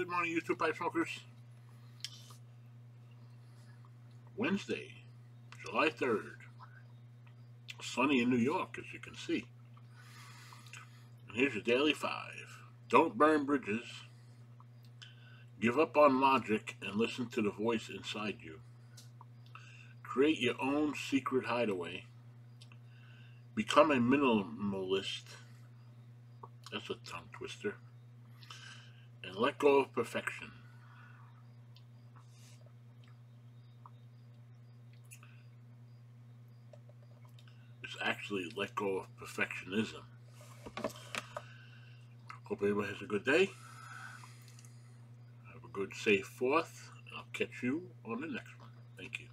Good morning, YouTube pipe smokers. Wednesday, July 3rd. Sunny in New York, as you can see. And here's your daily 5. Don't burn bridges. Give up on logic and listen to the voice inside you. Create your own secret hideaway. Become a minimalist. That's a tongue twister. And let go of perfection. It's actually let go of perfectionism. Hope everybody has a good day. Have a good, safe 4th. And I'll catch you on the next one. Thank you.